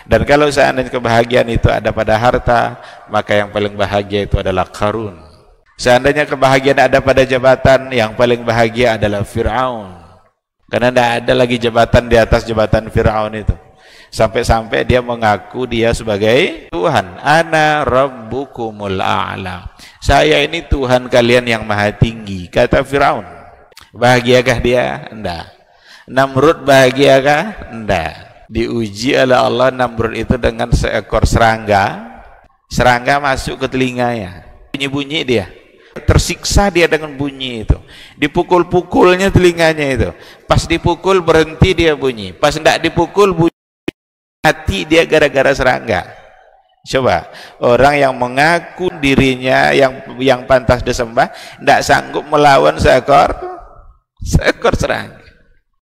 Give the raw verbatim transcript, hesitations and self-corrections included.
Dan kalau seandainya kebahagiaan itu ada pada harta, maka yang paling bahagia itu adalah Qarun. Seandainya kebahagiaan ada pada jabatan, yang paling bahagia adalah Fir'aun. Karena tidak ada lagi jabatan di atas jabatan Fir'aun itu. Sampai-sampai dia mengaku dia sebagai Tuhan. Ana rabbukumul a'la. Saya ini Tuhan kalian yang maha tinggi, kata Fir'aun. Bahagiakah dia? Enggak. Namrud bahagiakah? Enggak. Diuji oleh Allah Namrud itu dengan seekor serangga. Serangga masuk ke telinganya. Bunyi-bunyi dia. Tersiksa dia dengan bunyi itu. Dipukul-pukulnya telinganya itu. Pas dipukul berhenti dia bunyi. Pas enggak dipukul bunyi. Hati dia gara-gara serangga. Coba orang yang mengaku dirinya yang yang pantas disembah tidak sanggup melawan seekor seekor serangga.